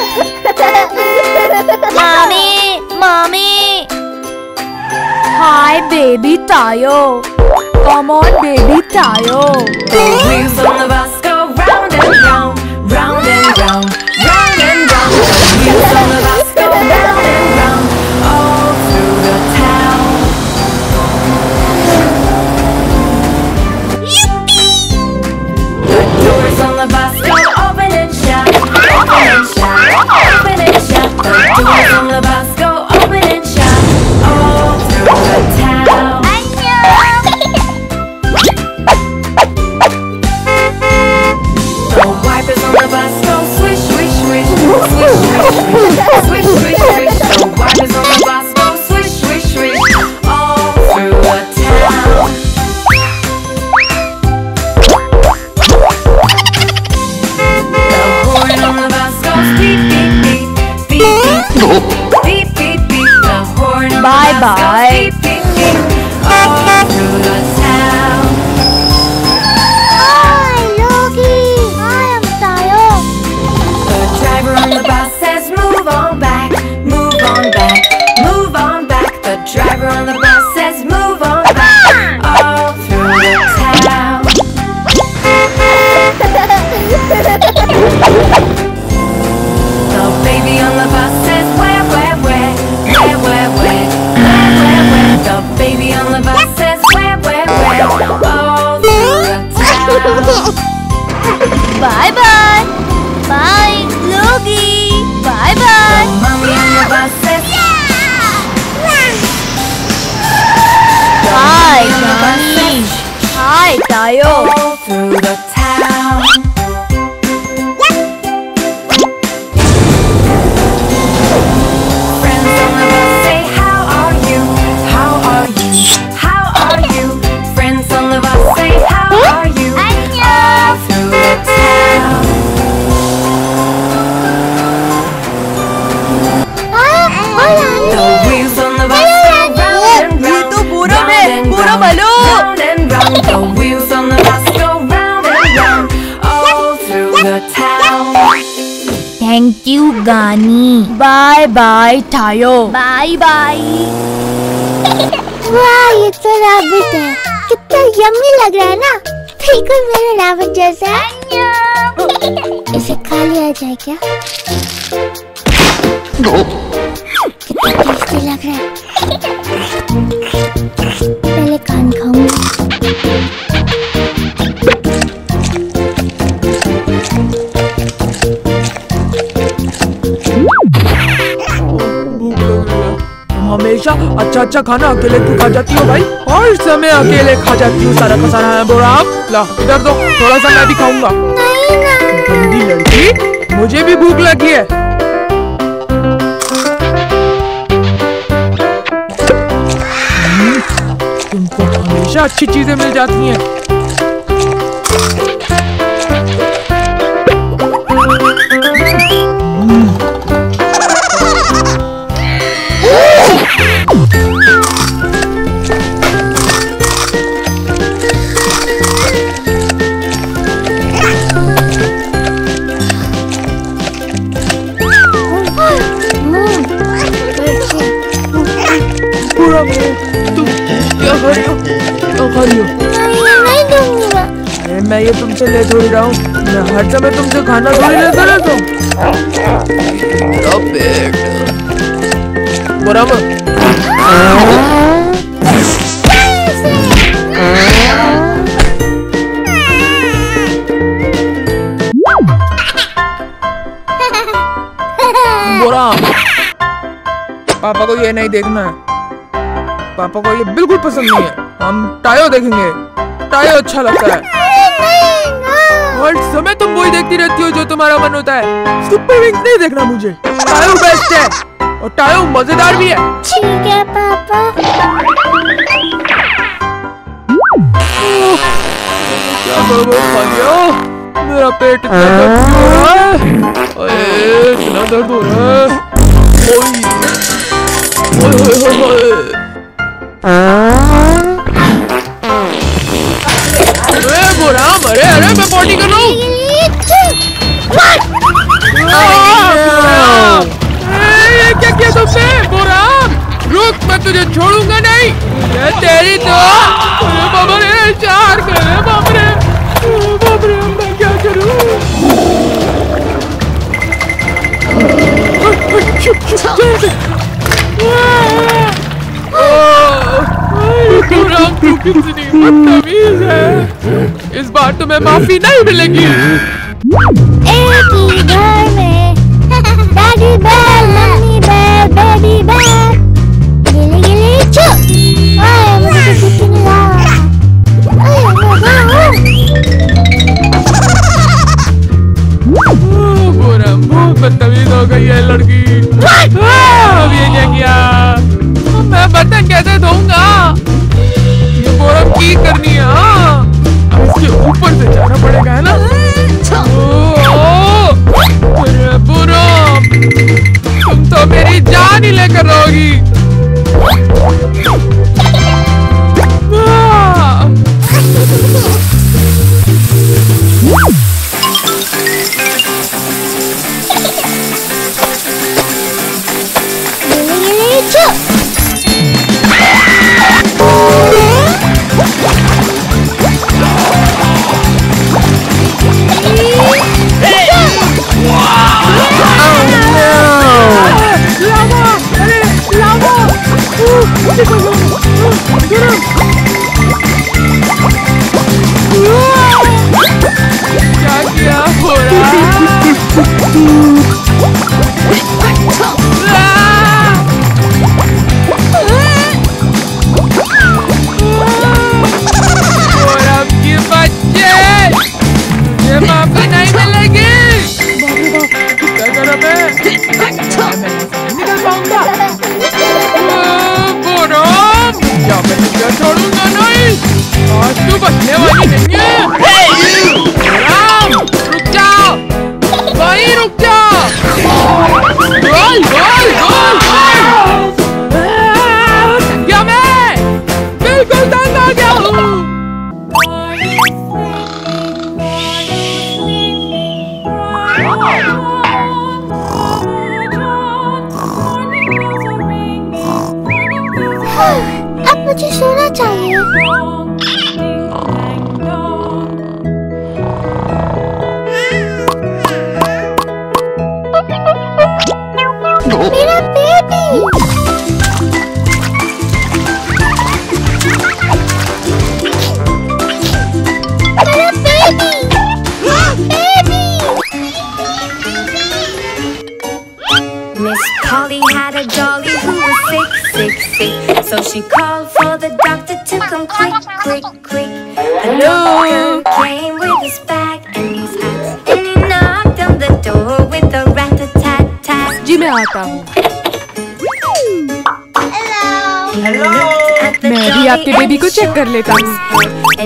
Mommy, Mommy. Hi, baby Tayo. Come on, baby Tayo. The wheels on the bus go round and round, round and round, round and round. The wheels on the bus go round and round, all through the town. The doors on the bus go open and shut, open and shut, open and shut. The doors on the bus go open and shut, all through the town. The wipers on the bus go swish, swish, swish, swish, swish, swish, swish, swish. The wipers on the bus go swish, swish, swish, all through the town. The horn on the bus goes beep, beep, beep, beep, beep, beep, beep, beep. The horn on the Bye, bus bye. goes beep, beep, beep, all through the town. Hi, Loki. I am Tayo. The driver on the bus says move on back, move on back, move on back. The driver on the bus says move on back, all through the town. The baby on the bus says where, where, where, where, where, where, where, where, where. The baby on the bus says where, where, where, all through the town. Bye bye. Bye, Loki. Bye bye. The mommy on the bus says Hi, on the bus says Hi, Tayo. all through the town. Friends on the bus say, how are you? How are you? How are you? Friends on the bus say, how are you? All through the town. The wheels on the bus go round and round, round and round, round and round. The wheels on the bus go round and round, all through the town. Thank you, Gani. Bye, bye, Tayo. Bye bye. वाह, ये तो rabbit है। कितना yummy लग रहा है ना? बिल्कुल मेरे रैबिट जैसा है। इसे खा लिया जाए क्या? कितना टेस्टी लग रहा है। पहले कान खाऊंगी। हमेशा अच्छा अच्छा खाना अकेले क्यों खा जाती हो भाई? हर समय अकेले खा जाती हूँ सारा का सारा है बोराम। ला इधर दो, थोड़ा सा मैं भी खाऊंगा। नहीं ना। गंदी लड़की, मुझे भी भूख लगी है। तुमको हमेशा अच्छी चीजें मिल जाती हैं। तुम क्या खा रही हो? क्या खा रही हो? नहीं दूंगी मैं। अरे मैं ये तुमसे ले थोड़ी रहा हूँ। मैं हर समय तुमसे खाना थोड़ी लेता रहता हूँ। मेरा पेट बराबर। पापा को ये नहीं देखना है। पापा को ये बिल्कुल पसंद नहीं है। हम टायो देखेंगे। टायो अच्छा लगता है। हर समय तुम वही देखती रहती हो जो तुम्हारा मन होता है। सुपर विंग्स नहीं देखना मुझे। टायो बेस्ट है और टायो मजेदार भी है। ठीक है पापा। क्या बर्बाद खा लिया? मेरा पेट इतना दर्द हो रहा है। ओए इतना दर्द हो रहा है। ओए ओए ओए ओए। अरे अरे मैं पॉटी कर रहा हूँ। राम तू कितनी बदतमीज है। इस बार तुम्हें माफी नहीं मिलेगी। एक ही घर में daddy bell, mummy bell, baby bell, गिली गिली चुप। आए मुझे तो कुछ नहीं रहा। पूरा बहुत बदतमीज हो गई है लड़की। अब ये क्या किया? मैं बर्तन कैसे धोऊंगा? ये बोरम की करनी है। अब इसके ऊपर से जाना पड़ेगा है ना। अरे बोरम, तुम तो मेरी जान ही लेकर रहोगी। क्या किया हो के बच्चे, ये माफी नहीं मिलेगी। क्या गरम है? निकल पाऊंगा। बोरम, क्या मैं तुझे छोड़ूंगा नहीं। आज तू बचने वाली नहीं है। बोरम, रुक जाओ, वहीं रुक जाओ। गोल गोल गोल क्या मैं बिल्कुल तंग आ गया हूँ। अब मुझे सोना चाहिए। मेरा बेबी। मेरा baby. Miss Polly had a dolly who was sick, sick, sick. So she called for the doctor to come quick, quick, quick. The doctor came with his bag and his hat, and he knocked on the door with a rat-a-tat-tat. जी मैं आता हूँ। मैं भी आपके baby को check कर लेता हूँ।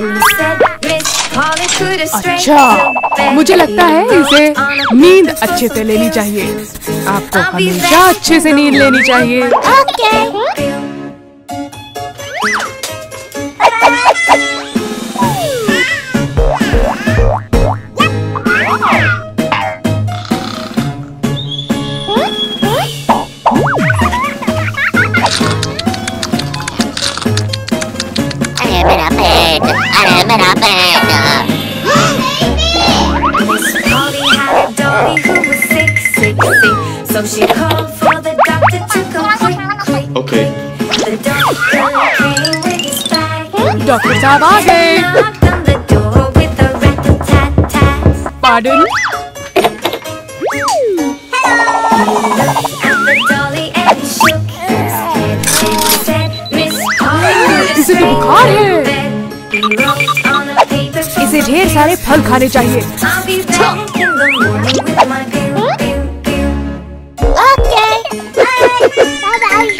अच्छा, मुझे लगता है इसे नींद अच्छे से लेनी चाहिए। आपको हमेशा अच्छे से नींद लेनी चाहिए। मेरा पेट। Miss Polly had a dolly who was sick, sick, sick. So she called for the doctor to come quick, quick. Okay. The doctor came with his bag and his doctor साहब आ गए। knocked on the door with a rat-a-tat-tat. Pardon. At the dolly and he shook his head and he said, Miss Polly, put a इसे तो बुखार है। He wrote on a paper for इसे ढेर सारे फल खाने चाहिए। I'll be back in the morning with my pill, pill, pill. Okay. Bye bye.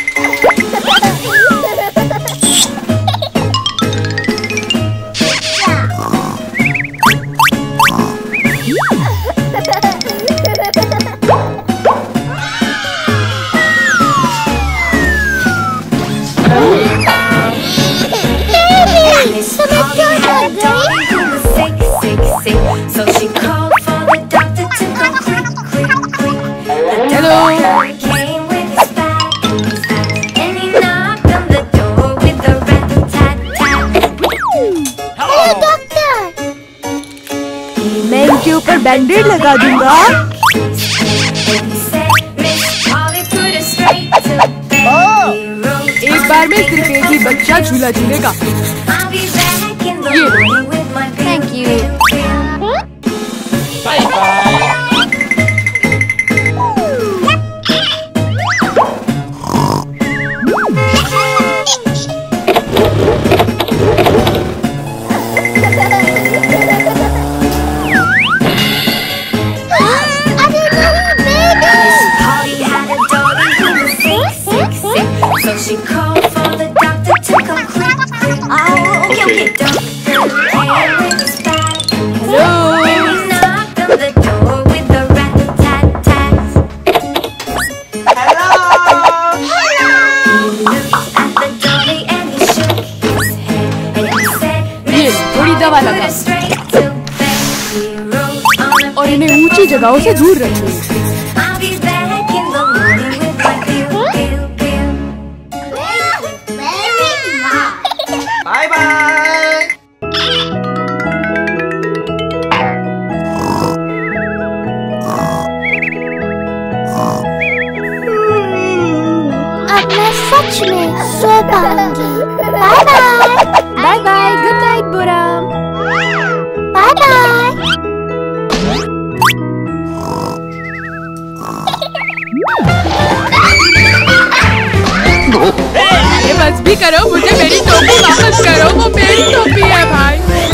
Miss Polly had a dolly who was sick, sick, sick. So she called for the doctor to come quick, quick, quick. The doctor came with his bag and his hat, and he knocked on the door with a rat-a-tat-tat. Hello, doctor. मैं इनके ऊपर बैंडेड लगा दूंगा। And he said, Miss Polly, एक बार में सिर्फ एक ही बच्चा झूला झूलेगा। Thank you. Bye bye. So she called for the doctor to come quick. Oh, okay. Doctor came with his bag. Hello. He knocked on the door with the rat-a-tat-tat. Hello. He looked at the dolly and he shook his head and he said, ये थोड़ी दवा "Put लगा her straight to bed." He wrote on a और इन्हें ऊंची जगहों से दूर रखिए। I'll be back in the morning with my pill, pill, pill. Bye bye. अब मैं सच में सो पाऊंगी। Bye bye. Bye bye, good night बुराम। Bye bye. ये बस भी करो, मुझे मेरी टोपी वापस करो, वो मेरी टोपी है भाई।